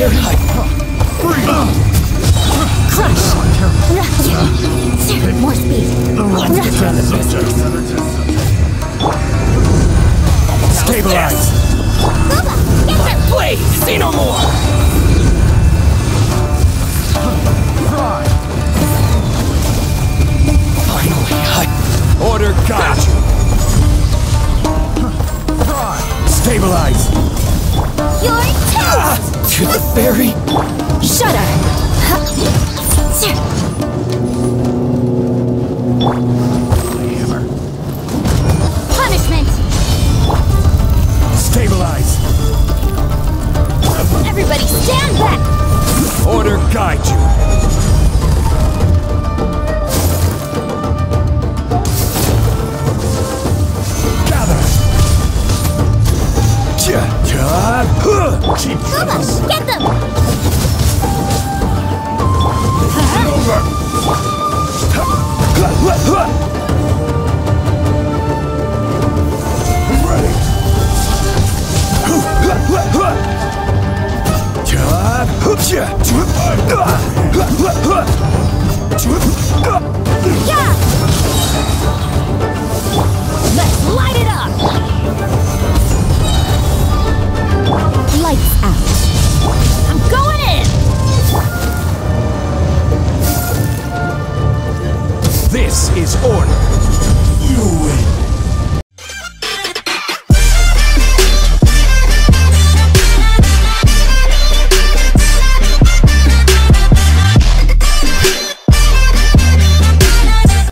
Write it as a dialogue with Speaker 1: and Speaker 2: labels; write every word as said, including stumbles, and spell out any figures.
Speaker 1: very high.
Speaker 2: Crush! More speed.
Speaker 1: Stabilize. Please, see no more. Finally, I order guide you. Stabilize.
Speaker 2: You're toast!
Speaker 1: To the ferry.
Speaker 2: Shudder! Punishment!
Speaker 1: Stabilize.
Speaker 2: Everybody stand back!
Speaker 1: Order guide you. Gather. Keep
Speaker 2: Come on, get them! Yeah! Let's light it up! Lights out. I'm going in!
Speaker 1: This is order.